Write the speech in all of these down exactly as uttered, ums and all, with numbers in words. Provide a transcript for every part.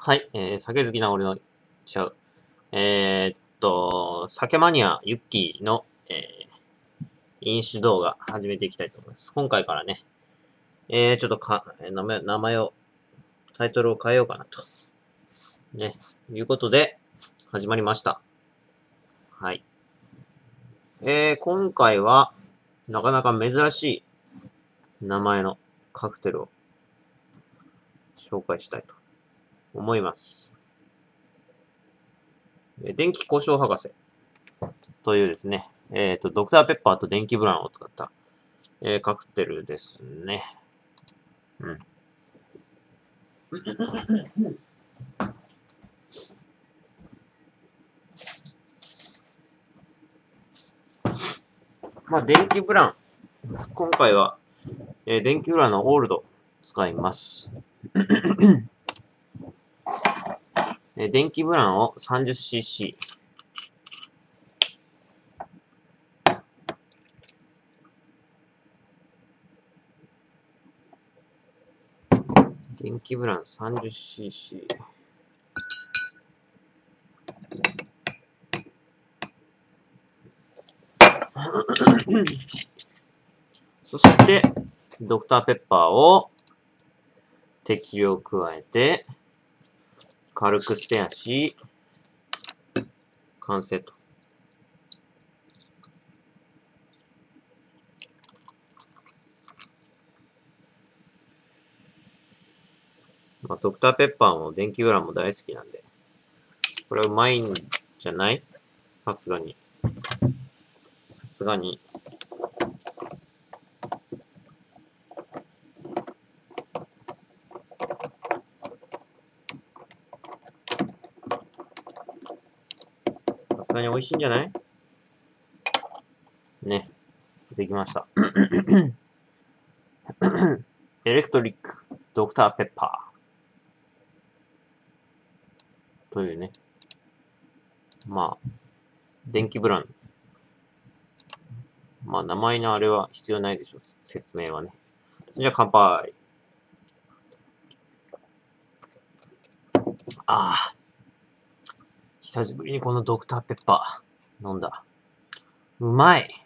はい、えー、酒好きな俺のちゃう。えー、っと、酒マニアユッキーの、えー、飲酒動画始めていきたいと思います。今回からね、えー、ちょっとか、名前、名前を、タイトルを変えようかなと。ね、いうことで、始まりました。はい。えー、今回は、なかなか珍しい名前のカクテルを紹介したいと思います。電気胡椒博士というですね、えっと、ドクターペッパーと電気ブランを使った、えー、カクテルですね。うん。まあ、電気ブラン。今回は、えー、電気ブランのオールド使います。えー、電気ブランを さんじゅっシーシー。電気ブラン さんじゅっシーシー。そして、ドクターペッパーを適量加えて、軽くステアし、完成と。まあ、ドクターペッパーも電気ブランも大好きなんで、これはうまいんじゃない？さすがに。さすがに。さすがに美味しいんじゃない？ね。できました。エレクトリックドクターペッパーというね。まあ、電気ブラン。まあ、名前のあれは必要ないでしょう。説明はね。じゃあ、乾杯。ああ。久しぶりにこのドクターペッパー飲んだ。うまい。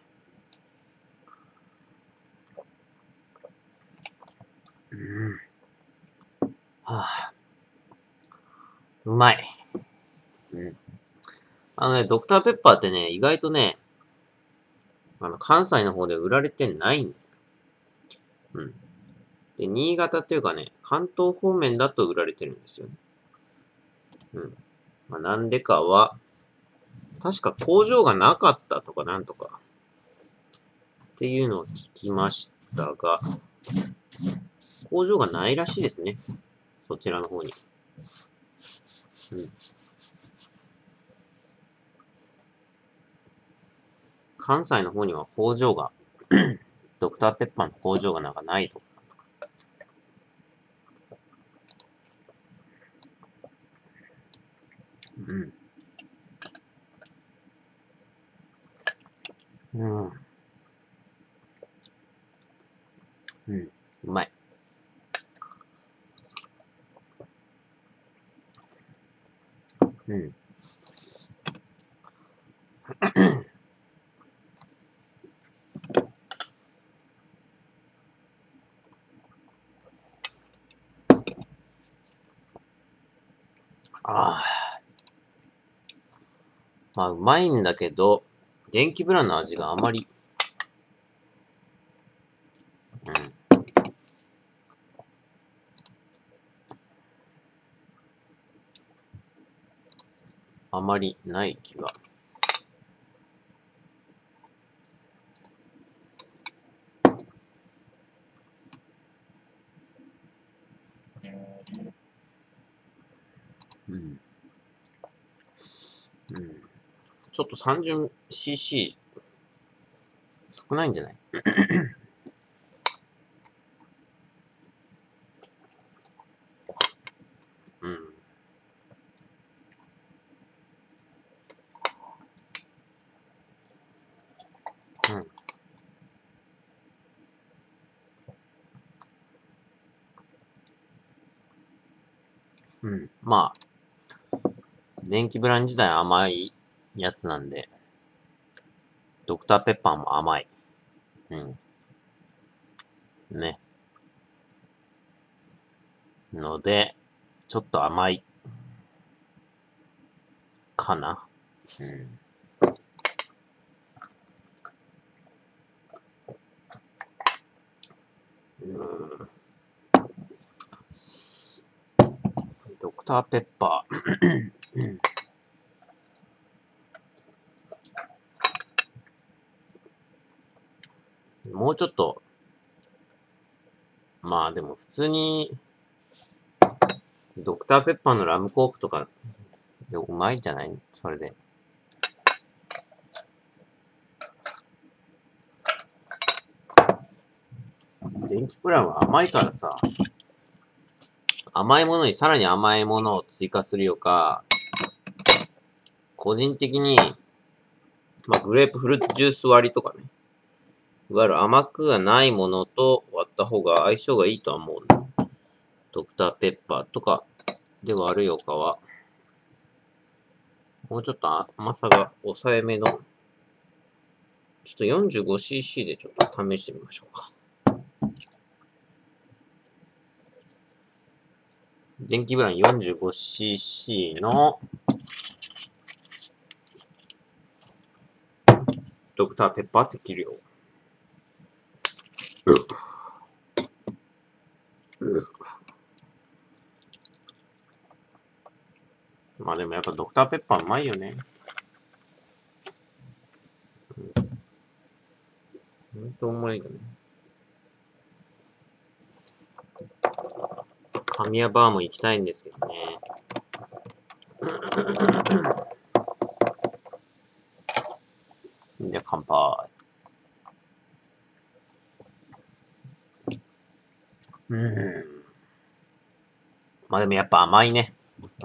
うん。はあ。うまい。うん。あのね、ドクターペッパーってね、意外とね、あの、関西の方で売られてないんですよ。うん。で、新潟っていうかね、関東方面だと売られてるんですよね。うん。まあ、なんでかは、確か工場がなかったとかなんとか、っていうのを聞きましたが、工場がないらしいですね。そちらの方に。うん。関西の方には工場が、ドクターペッパーの工場がなんかないとか。うん。うん。うん。うまい。うん。ああ。まあ、うまいんだけど、電気ブランの味があまり、うん。あまりない気が。うん。うん。ちょっと さんじゅっシーシー 少ないんじゃない？うん。うん。 うん。まあ、電気ブラン自体甘いやつなんで、ドクターペッパーも甘い。うん。ね。ので、ちょっと甘い。かな。うん。うん。ドクターペッパー。もうちょっと、まあでも普通に、ドクターペッパーのラムコークとか、うまいんじゃないそれで。電気プランは甘いからさ、甘いものにさらに甘いものを追加するよか、個人的に、まあグレープフルーツジュース割りとかね。いわゆる甘くはないものと割った方が相性がいいとは思うんだ。ドクターペッパーとかで割るよかは、もうちょっと甘さが抑えめの、ちょっと よんじゅうごシーシー でちょっと試してみましょうか。電気ブラン よんじゅうごシーシー のドクターペッパー適量。まあでもやっぱドクターペッパーうまいよね。ほんとうまいよね。神谷バーも行きたいんですけどね。じゃあ乾杯。うん。まあでもやっぱ甘いね。うん。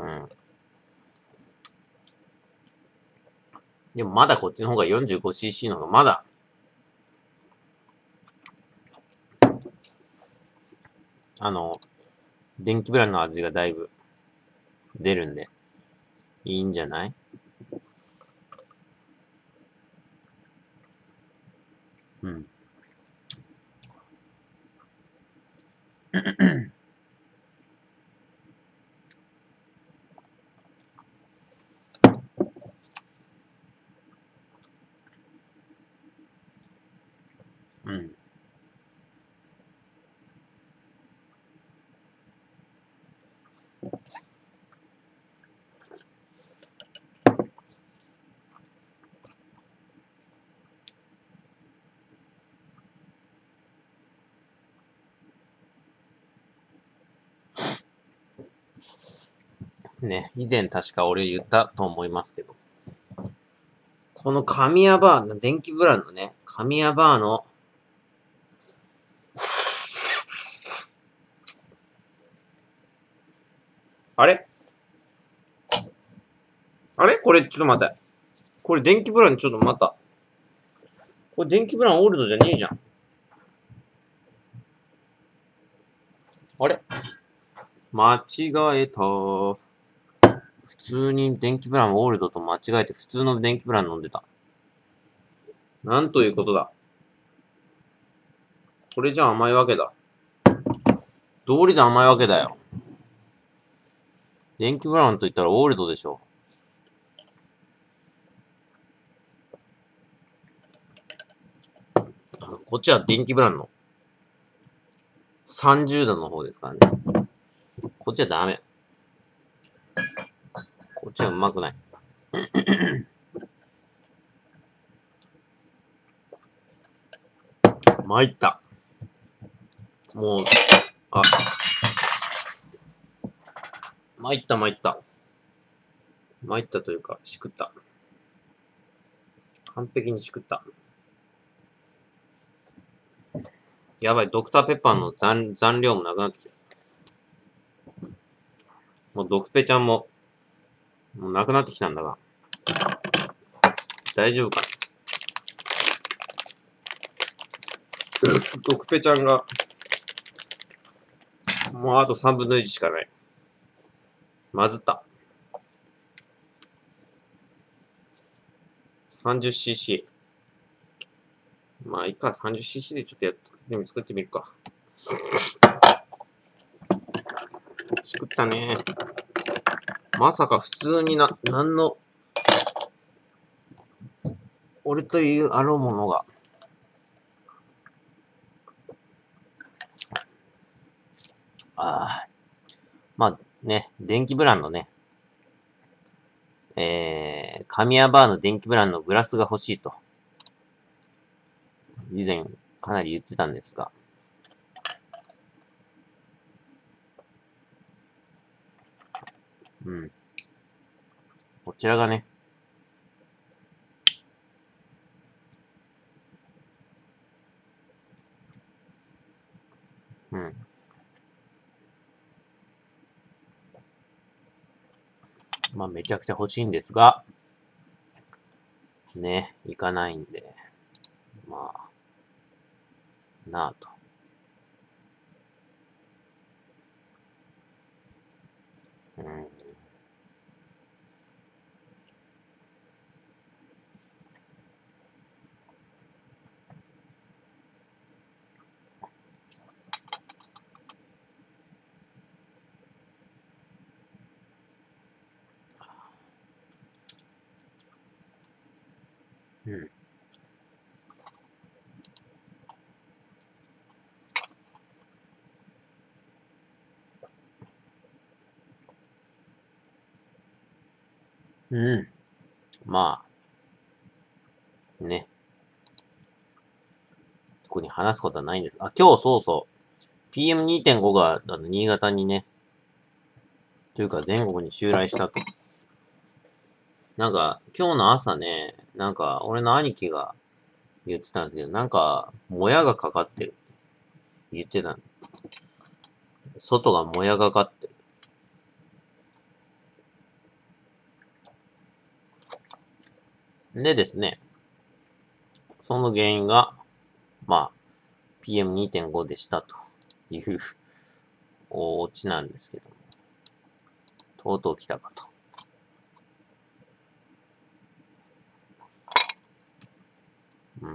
でもまだこっちの方が よんじゅうごシーシー の方がまだ、あの、電気ブランの味がだいぶ出るんで、いいんじゃない？うん。うん。ね、以前確か俺言ったと思いますけど。この神谷バーの、電気ブランのね、神谷バーの、あれあれこれ、ちょっと待って。これ電気ブランちょっと待った。これ電気ブランオールドじゃねえじゃん。あれ間違えた。普通に電気ブランオールドと間違えて普通の電気ブラン飲んでた。なんということだ。これじゃ甘いわけだ。道理で甘いわけだよ。電気ブラウンと言ったらオールドでしょ。こっちは電気ブラウンのさんじゅうどの方ですからね。こっちはダメ。こっちはうまくない。参った。もう、あ、参った参った。参ったというか、しくった。完璧にしくった。やばい、ドクターペッパーの残残量もなくなってきた。もうドクペちゃんも、もうなくなってきたんだが。大丈夫かドクペちゃんが、もうあとさんぶんのいちしかない。 まずった。さんじゅっシーシー。まあ、いいか、さんじゅっシーシー でちょっとやっ作ってみ、作ってみるか。作ったね。まさか普通にな、なんの、俺というあろうものが。ああ。まあね、電気ブランのね、えー、神谷バーの電気ブランのグラスが欲しいと。以前かなり言ってたんですが。うん。こちらがね、うん。まあめちゃくちゃ欲しいんですが、ね、いかないんで、まあ、なあと。うん。うん。うん。まあ、ね。特に話すことはないんです。あ、今日そうそう。ピーエムにてんご が、あの、新潟にね、というか全国に襲来したと。なんか、今日の朝ね、なんか、俺の兄貴が言ってたんですけど、なんか、もやがかかってるって言ってたん。外がもやがかってる。でですね、その原因が、まあ、ピーエムにてんご でしたというオチなんですけども、とうとう来たかと。うん。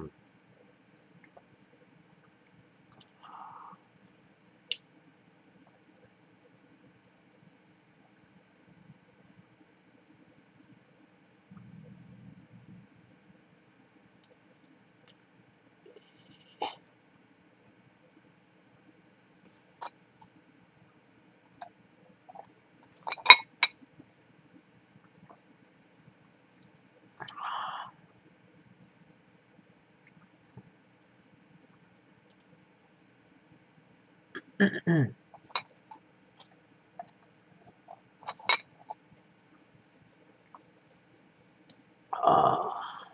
ああ。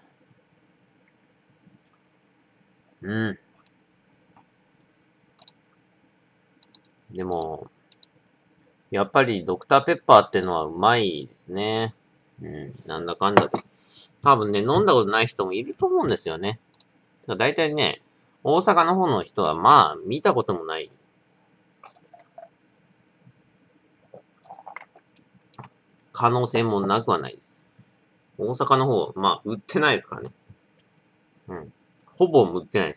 うん。でも、やっぱりドクターペッパーってのはうまいですね。うん。なんだかんだで。多分ね、飲んだことない人もいると思うんですよね。だいたいね、大阪の方の人はまあ、見たこともない可能性もなくはないです。大阪の方、まあ、売ってないですからね。うん。ほぼ売ってないです。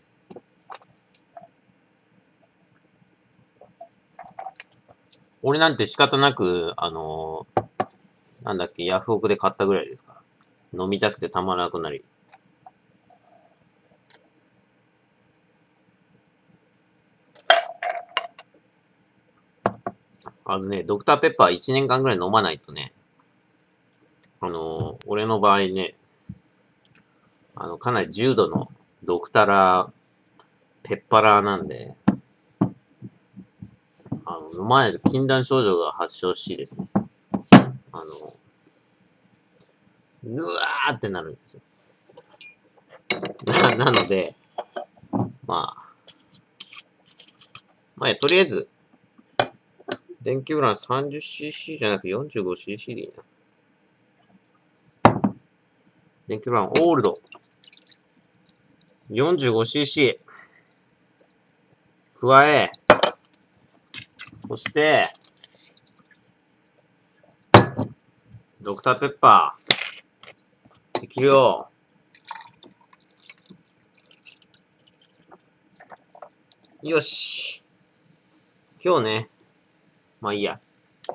俺なんて仕方なく、あのー、なんだっけ、ヤフオクで買ったぐらいですから。飲みたくてたまらなくなり。あのね、ドクターペッパーいちねんかんぐらい飲まないとね、あのー、俺の場合ね、あの、かなり重度のドクタラペッパラーなんで、あの、飲まないと禁断症状が発症しですね。あの、ぬわーってなるんですよ。な、なので、まあ、まあ、とりあえず、電気ブラン さんじゅっシーシー じゃなく よんじゅうごシーシー でいいな。電気ブランオールド。よんじゅうごシーシー。加え、そして、 ドクターペッパー。できるよ。よし。今日ね。まあいいや。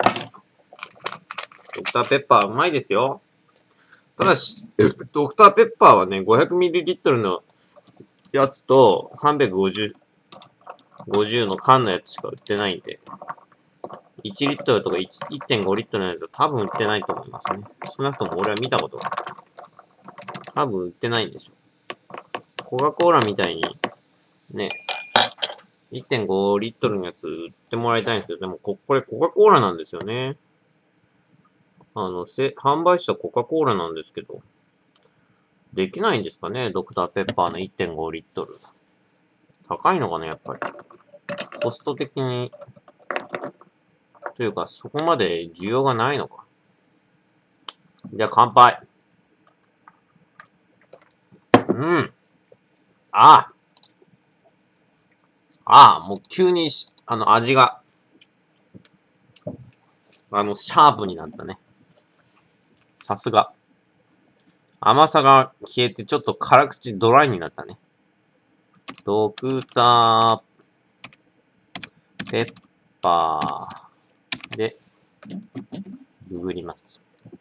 ドクターペッパーうまいですよ。ただし、ドクターペッパーはね、ごひゃくミリリットル のやつとさんびゃくごじゅう、ごじゅうの缶のやつしか売ってないんで、いちリットルとか いってんご リットルのやつは多分売ってないと思いますね。少なくとも俺は見たことが多分売ってないんでしょ。コカ・コーラみたいに、ね、いってんご リットルのやつ売ってもらいたいんですけど、でもこ、これコカ・コーラなんですよね。あの、せ、販売したコカ・コーラなんですけど、できないんですかね、ドクターペッパーの いってんご リットル。高いのかな、やっぱり。コスト的に、というか、そこまで需要がないのか。じゃあ、乾杯。うん。ああ。ああ、もう急にし、あの、味が、あの、シャープになったね。さすが。甘さが消えて、ちょっと辛口ドライになったね。ドクターペッパーで、ググります。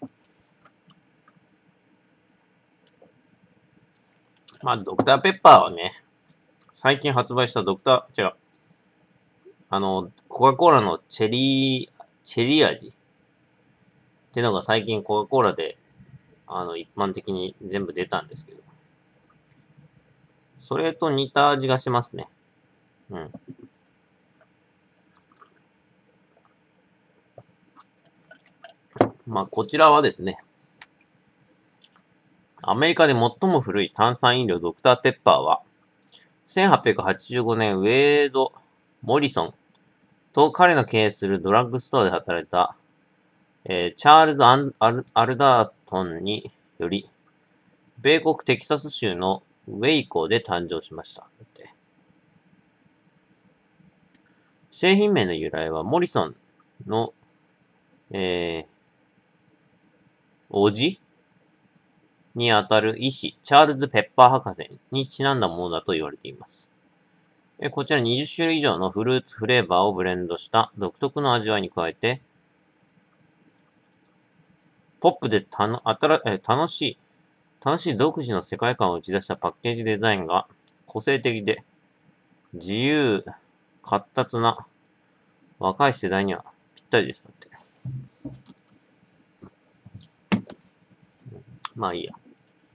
まあ、ドクターペッパーはね、最近発売したドクター、違う、あの、コカ・コーラのチェリー、チェリー味ってのが最近コカ・コーラで、あの、一般的に全部出たんですけど、それと似た味がしますね。うん。まあ、こちらはですね、アメリカで最も古い炭酸飲料ドクターペッパーは、せんはっぴゃくはちじゅうごねんウェード・モリソンと彼の経営するドラッグストアで働いた、えーチャールズ・アンアル・アルダートンにより、米国テキサス州のウェイコーで誕生しました。製品名の由来はモリソンの、えー、叔父にあたる医師、チャールズ・ペッパー博士にちなんだものだと言われています。こちらにじゅっしゅるい以上のフルーツフレーバーをブレンドした独特の味わいに加えて、ポップでたのあたらえ楽しい、楽しい独自の世界観を打ち出したパッケージデザインが個性的で、自由、闊達な若い世代にはぴったりです。って。まあいいや。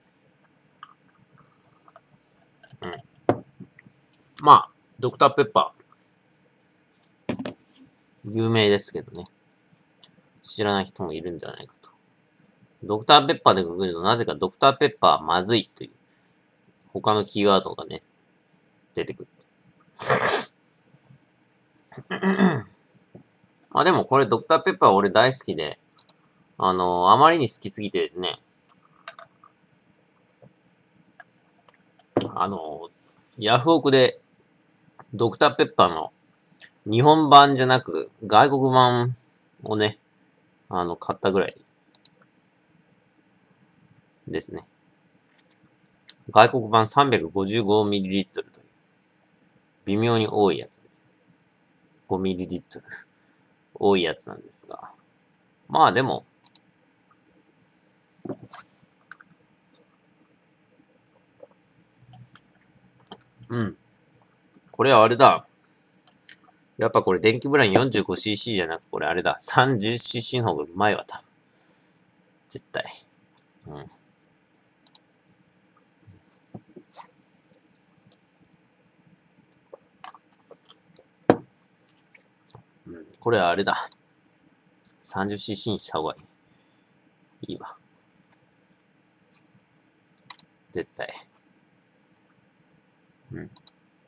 うん。まあ、ドクターペッパー、有名ですけどね。知らない人もいるんじゃないかと。ドクターペッパーでググるとなぜかドクターペッパーまずいという他のキーワードがね、出てくる。あ、でもこれドクターペッパー俺大好きで、あのー、あまりに好きすぎてですね、あのー、ヤフオクでドクターペッパーの日本版じゃなく外国版をね、あの、買ったぐらいですね。外国版 さんびゃくごじゅうごミリリットル という微妙に多いやつ。ごミリリットル 多いやつなんですが。まあでも、うん。これはあれだ。やっぱこれ電気ブライン よんじゅうごシーシー じゃなくこれあれだ。さんじゅうシーシー の方がうまいわ、多分。絶対。うん。うん、これはあれだ。さんじゅうシーシー にした方がいい。いいわ。絶対。うん。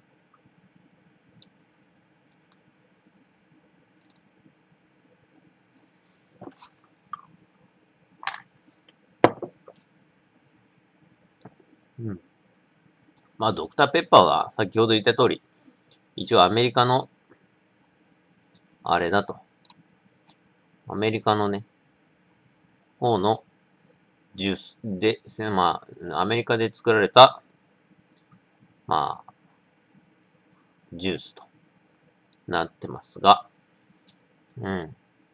うん。まあ、ドクターペッパーは先ほど言った通り、一応アメリカの、あれだと。アメリカのね、 方のジュースで、まあ、アメリカで作られた、まあ、ジュースとなってますが、うん。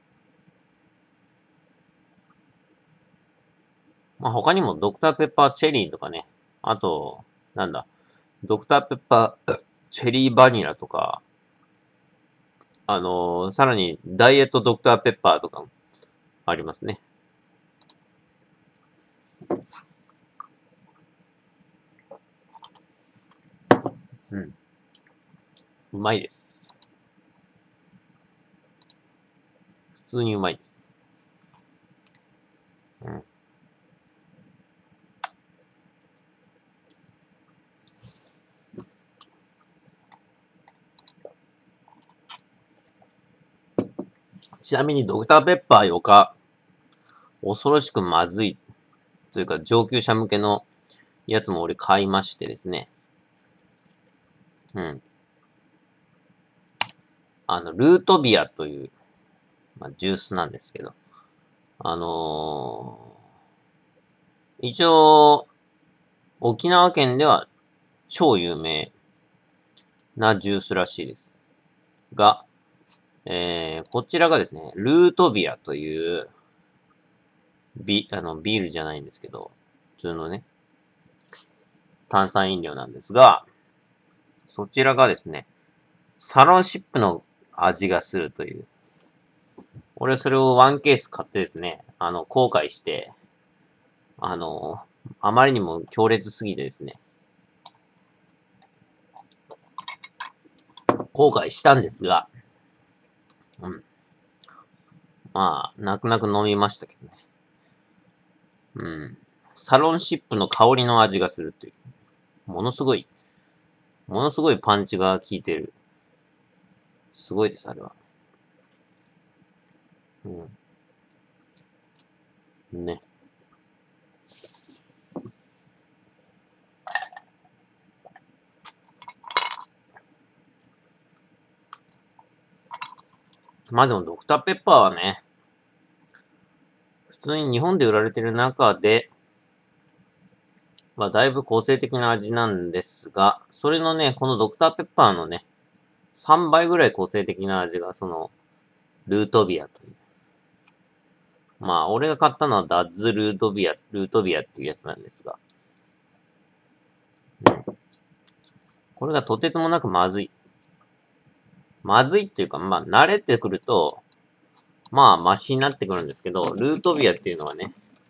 まあ他にもドクターペッパーチェリーとかね、あと、なんだ、ドクターペッパーチェリーバニラとか、あのー、さらにダイエットドクターペッパーとかもありますね。うん。うまいです。普通にうまいです。うん。ちなみにドクターペッパーよか、恐ろしくまずい、というか上級者向けのやつも俺買いましてですね。うん。あの、ルートビアという、まあ、ジュースなんですけど、あのー、一応、沖縄県では超有名なジュースらしいです。が、えー、こちらがですね、ルートビアという、ビ、あの、ビールじゃないんですけど、普通のね、炭酸飲料なんですが、そちらがですね、サロンシップの味がするという。俺それをワンケース買ってですね、あの、後悔して、あの、あまりにも強烈すぎてですね、後悔したんですが、うん。まあ、泣く泣く飲みましたけどね。うん。サロンシップの香りの味がするという。ものすごい、ものすごいパンチが効いてる。すごいです、あれは。うん。ね。まあでもドクターペッパーはね、普通に日本で売られてる中で、まあだいぶ個性的な味なんですが、それのね、このドクターペッパーのね、さんばいぐらい個性的な味が、その、ルートビアという。まあ、俺が買ったのはダッズルートビア、ルートビアっていうやつなんですが、うん、これがとてつもなくまずい。まずいっていうか、まあ、慣れてくると、まあ、マシになってくるんですけど、ルートビアっていうのはね、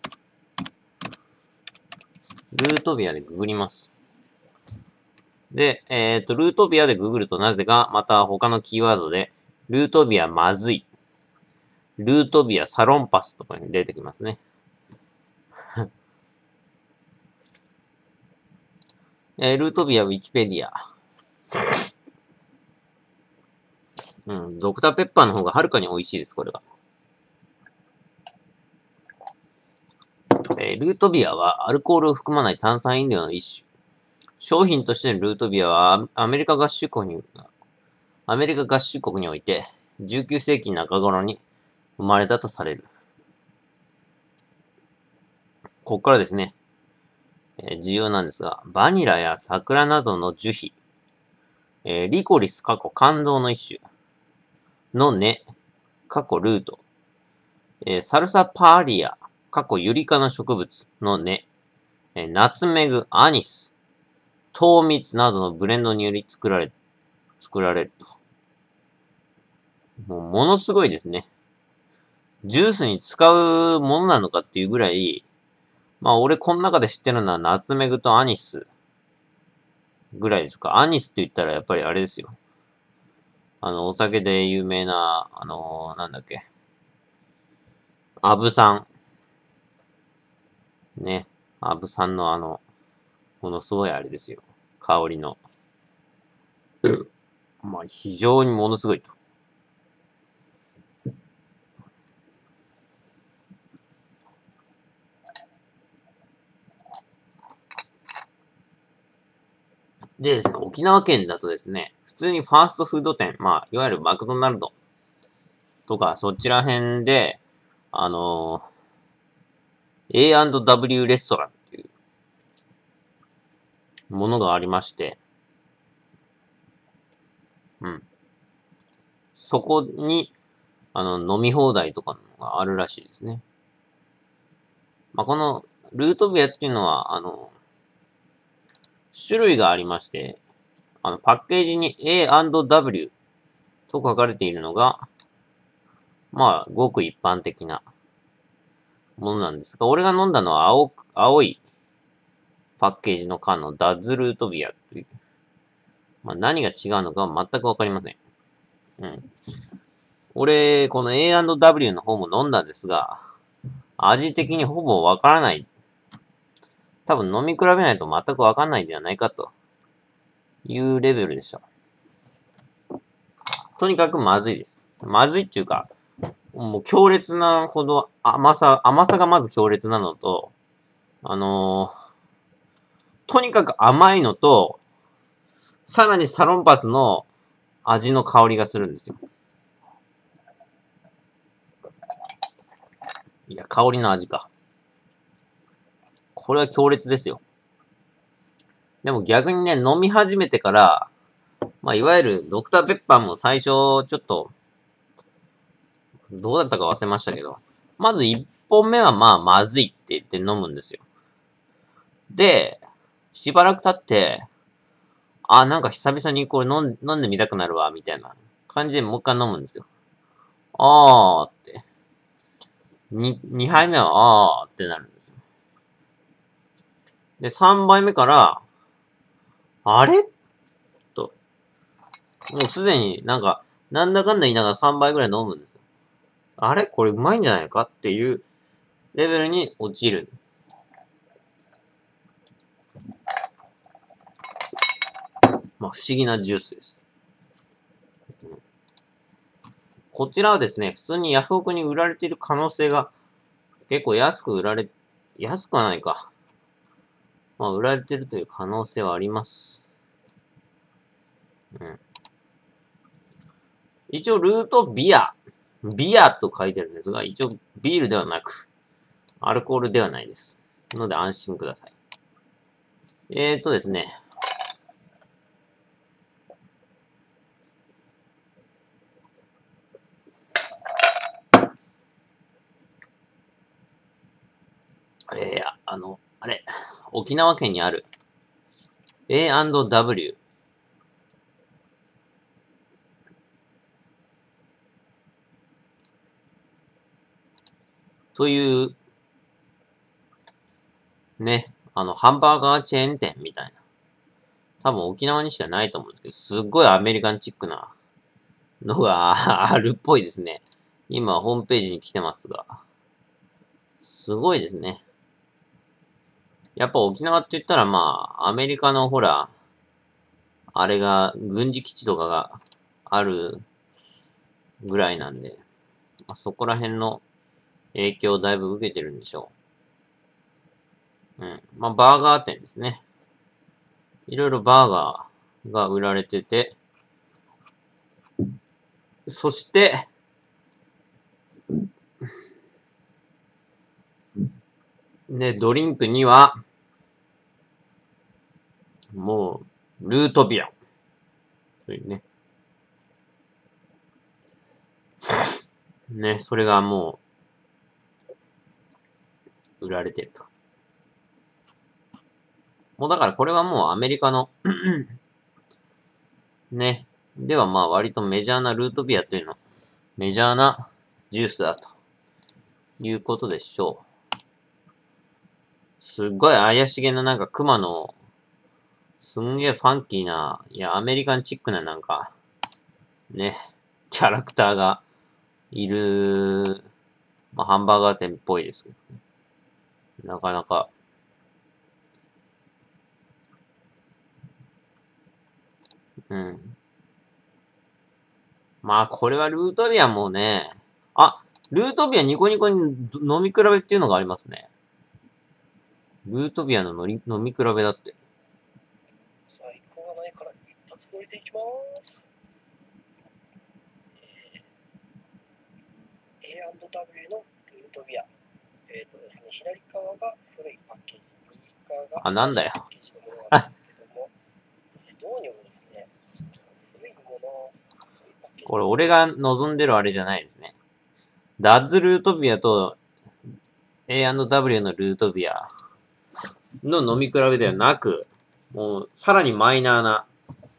ルートビアでググります。で、えっと、ルートビアでググるとなぜか、また他のキーワードで、ルートビアまずい、ルートビアサロンパスとかに出てきますね。えー、ルートビアウィキペディア。うん、ドクターペッパーの方がはるかに美味しいです、これが。えー、ルートビアはアルコールを含まない炭酸飲料の一種。商品としてのルートビアはアメリカ合衆国に、アメリカ合衆国においてじゅうきゅうせいき中頃に生まれたとされる。ここからですね、えー、重要なんですが、バニラや桜などの樹皮、えー、リコリス過去感動の一種の根、過去ルート、えー、サルサパーリア、過去ユリ科の植物の根、えー、ナツメグ、アニス、糖蜜などのブレンドにより作られ、作られると。もう、ものすごいですね。ジュースに使うものなのかっていうぐらい、まあ俺この中で知ってるのはナツメグとアニスぐらいですか。アニスって言ったらやっぱりあれですよ。あの、お酒で有名な、あのー、なんだっけ。アブさん。ね。アブさんのあの、ものすごいあれですよ。香りの。まあ非常にものすごいと。でですね、沖縄県だとですね、普通にファーストフード店、まあ、いわゆるマクドナルドとか、そっちら辺で、あのーエーアンドダブリュー レストランっていうものがありまして、うん。そこに、あの、飲み放題とかのがあるらしいですね。まあ、この、ルートビアっていうのは、あの、種類がありまして、あの、パッケージに エーアンドダブリュー と書かれているのが、まあ、ごく一般的なものなんですが、俺が飲んだのは青、青いパッケージの缶のダッズルートビアという。まあ、何が違うのかは全くわかりません。うん。俺、この エーアンドダブリュー の方も飲んだんですが、味的にほぼわからない。多分飲み比べないと全くわかんないんではないかというレベルでした。とにかくまずいです。まずいっていうか、もう強烈なほど甘さ、甘さがまず強烈なのと、あのー、とにかく甘いのと、さらにサロンパスの味の香りがするんですよ。いや、香りの味か。これは強烈ですよ。でも逆にね、飲み始めてから、まあ、いわゆるドクターペッパーも最初、ちょっと、どうだったか忘れましたけど、まず一本目はまあ、まずいって言って飲むんですよ。で、しばらく経って、あ、なんか久々にこれ飲ん飲んでみたくなるわ、みたいな感じでもう一回飲むんですよ。あーって。に、二杯目はあーってなるんですよ。で、三杯目から、あれと。もうすでになんか、なんだかんだ言いながら三杯ぐらい飲むんですよ。あれこれうまいんじゃないかっていうレベルに落ちる。まあ、不思議なジュースです。こちらはですね、普通にヤフオクに売られている可能性が結構安く売られ、安くはないか。まあ、売られているという可能性はあります。うん。一応、ルートビア。ビアと書いてるんですが、一応、ビールではなく、アルコールではないです。ので安心ください。えーとですね。えー、あの、あれ、沖縄県にある エーアンドダブリュー という、ね、あの、ハンバーガーチェーン店みたいな。多分沖縄にしかないと思うんですけど、すっごいアメリカンチックなのがあるっぽいですね。今、ホームページに来てますが。すごいですね。やっぱ沖縄って言ったらまあ、アメリカのほら、あれが、軍事基地とかがあるぐらいなんで、まあ、そこら辺の影響をだいぶ受けてるんでしょう。うん。まあ、バーガー店ですね。いろいろバーガーが売られてて、そして、ね、ドリンクには、もう、ルートビア。というね。ね、それがもう、売られてると。もうだからこれはもうアメリカのね。ではまあ割とメジャーなルートビアというのは、メジャーなジュースだということでしょう。すっごい怪しげななんか熊の、すんげえファンキーな、いやアメリカンチックななんか、ね、キャラクターがいる、まあハンバーガー店っぽいですけどね。なかなか、うん。まあこれはルートビアもね、あ、ルートビアニコニコに飲み比べっていうのがありますね。ルートビアの飲み飲み比べだって。 最高がないから一発撮りでいきます。えー、エーアンドダブリュー のルートビア。えっ、ー、とですね、左側あ、なんだよ。 パッケージのものなんですけども、どうにもですね、古いもの、古いパッケージこれ俺が望んでるあれじゃないですね。ダッズルートビアと エーアンドダブリュー のルートビアの飲み比べではなく、もうさらにマイナーな、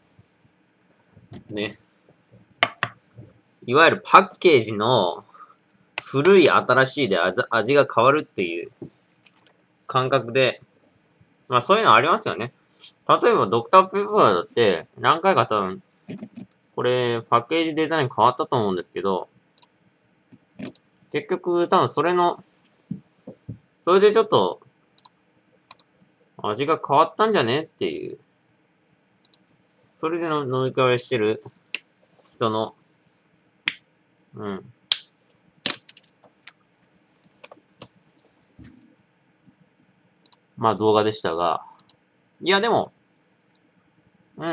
ね。いわゆるパッケージの古い新しいで味味が変わるっていう感覚で、まあそういうのありますよね。例えばドクターペッパーだって何回か多分、これパッケージデザイン変わったと思うんですけど、結局多分それの、それでちょっと味が変わったんじゃねっていう、それでの飲み比べしてる人の、うん。まあ動画でしたが、いやでも、うん。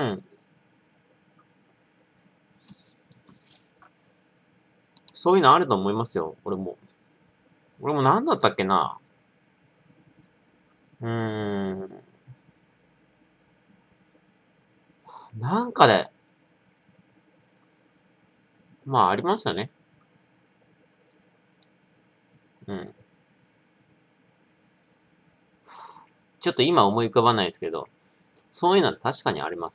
そういうのあると思いますよ。俺も。俺も何だったっけな。うーん。なんかで、まあありましたね。うん。ちょっと今思い浮かばないですけど、そういうのは確かにあります。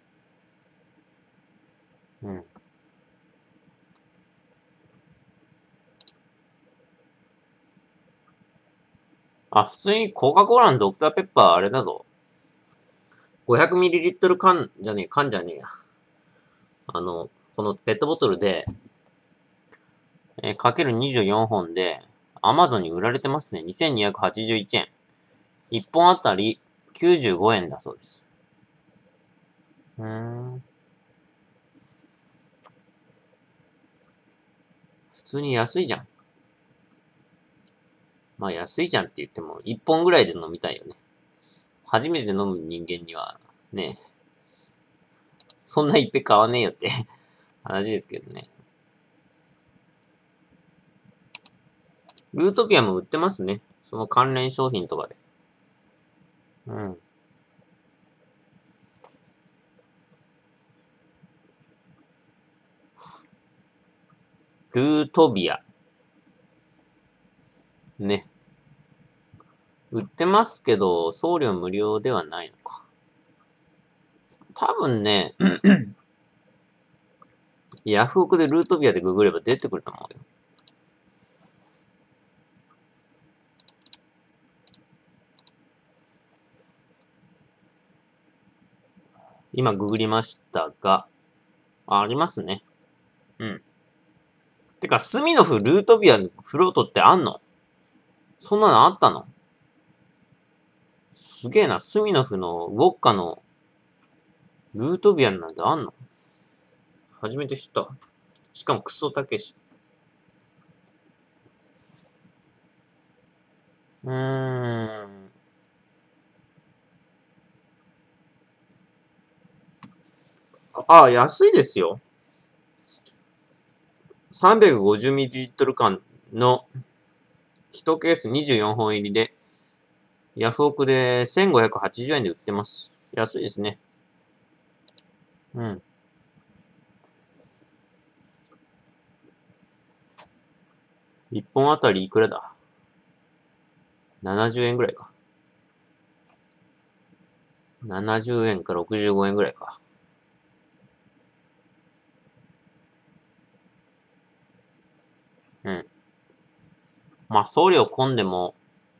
うん。あ、普通にコカ・コーラのドクターペッパーあれだぞ。ごひゃくミリリットル 缶じゃねえ、缶じゃねえや。あの、このペットボトルで、えー、かけるにじゅうよんほんで、アマゾンに売られてますね。にせんにひゃくはちじゅういちえん。いっぽんあたりきゅうじゅうごえんだそうです。うーん。普通に安いじゃん。まあ安いじゃんって言っても、いっぽんぐらいで飲みたいよね。初めて飲む人間には、ね、そんないっぺん買わねえよって話ですけどね。ルートピアも売ってますね。その関連商品とかで。うん。ルートビア。ね。売ってますけど、送料無料ではないのか。多分ね、ヤフオクでルートビアでググれば出てくると思うよ。今ググりましたが、あ、ありますね。うん。てか、スミノフルートビアのフロートってあんの？そんなのあったの？すげえな、スミノフのウォッカのルートビアなんてあんの？初めて知った。しかもクソ高いし。うーん。ああ、安いですよ。さんびゃくごじゅうミリリットル 缶のいちケースにじゅうよんほん入りで、ヤフオクでせんごひゃくはちじゅうえんで売ってます。安いですね。うん。いっぽんあたりいくらだ？ ななじゅう 円ぐらいか。ななじゅうえんかろくじゅうごえんぐらいか。うん。まあ、送料込んでも、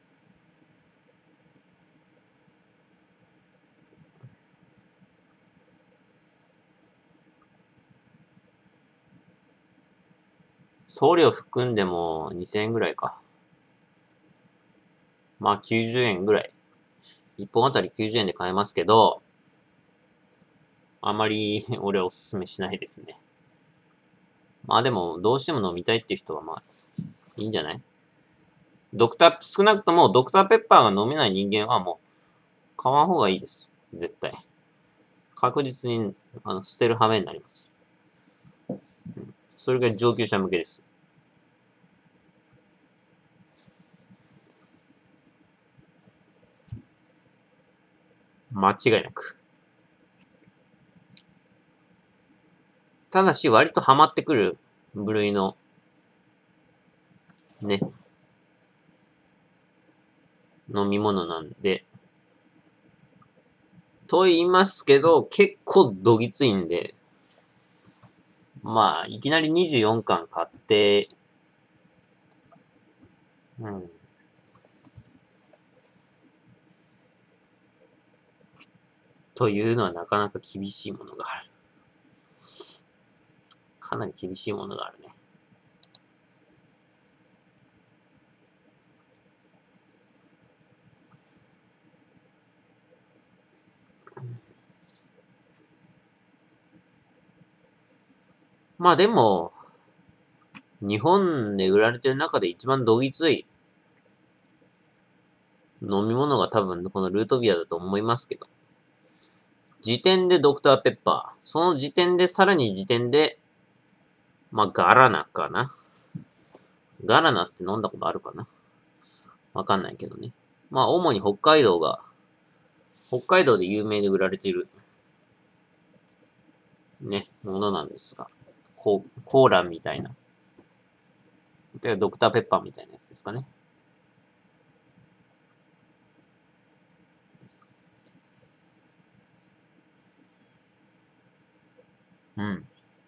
送料含んでもにせんえんぐらいか。まあ、きゅうじゅうえんぐらい。いっぽんあたりきゅうじゅうえんで買えますけど、あまり俺はおすすめしないですね。まあでも、どうしても飲みたいっていう人はまあ、いいんじゃない？ドクター、少なくともドクターペッパーが飲めない人間はもう、買わん方がいいです。絶対。確実に、あの、捨てる羽目になります。それが上級者向けです。 間違いなく。ただし、割とハマってくる部類の、ね、飲み物なんで、と言いますけど、結構どぎついんで、まあ、いきなりにじゅうよんかん買って、うん。というのはなかなか厳しいものがある。かなり厳しいものがあるね。まあでも、日本で売られてる中で一番どぎつい飲み物が多分このルートビアだと思いますけど。時点でドクターペッパー。その時点で、さらに時点で、まあガラナかな。ガラナって飲んだことあるかな。わかんないけどね。まあ主に北海道が、北海道で有名で売られている、ね、ものなんですが。ココーラみたいな。ドクターペッパーみたいなやつですかね。うん。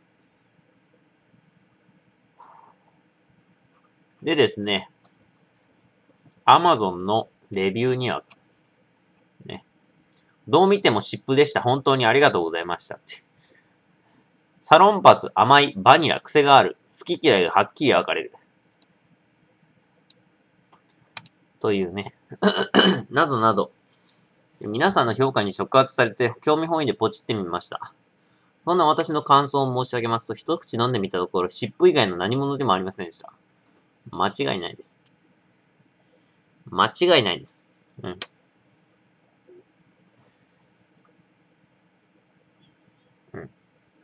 でですね、アマゾンのレビューには、ね、どう見ても湿布でした。本当にありがとうございましたって。サロンパス、甘い、バニラ、癖がある。好き嫌いがはっきり分かれる。というね。などなど。皆さんの評価に触発されて興味本位でポチってみました。そんな私の感想を申し上げますと、一口飲んでみたところ、湿布以外の何物でもありませんでした。間違いないです。間違いないです。うん。うん。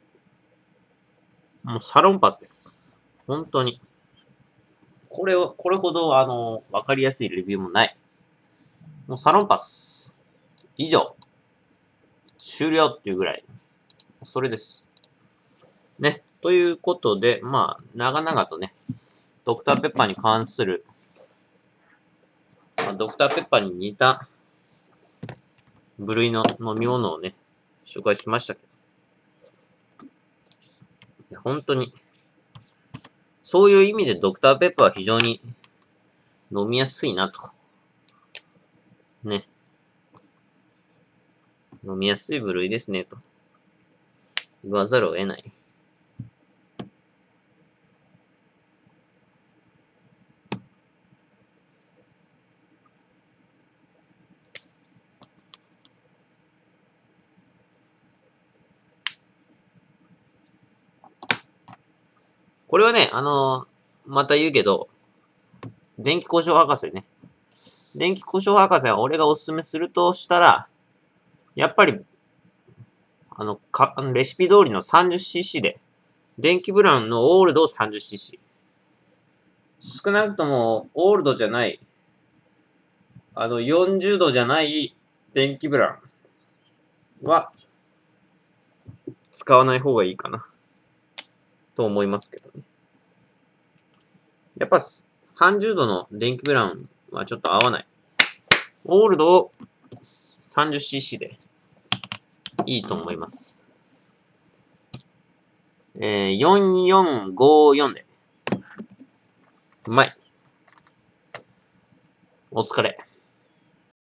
もうサロンパスです。本当に。これを、これほど、あの、わかりやすいレビューもない。もうサロンパス。以上。終了っていうぐらい。それです。ね。ということで、まあ、長々とね、ドクターペッパーに関する、まあ、ドクターペッパーに似た部類の飲み物をね、紹介しましたけど。いや本当に、そういう意味でドクターペッパーは非常に飲みやすいなと。ね。飲みやすい部類ですね、と。言わざるを得ない。これはね、あのー、また言うけど、電気故障博士ね。電気故障博士は俺がおすすめするとしたら、やっぱり、あの、か、あのレシピ通りの さんじゅっシーシー で、電気ブラウンのオールド さんじゅっシーシー。少なくとも、オールドじゃない、あの、よんじゅうどじゃない電気ブラウンは、使わない方がいいかな。と思いますけどね。やっぱ、さんじゅうどの電気ブラウンはちょっと合わない。オールドを さんじゅっシーシー でいいと思います。えー、よんよんごよんで。うまい。お疲れ。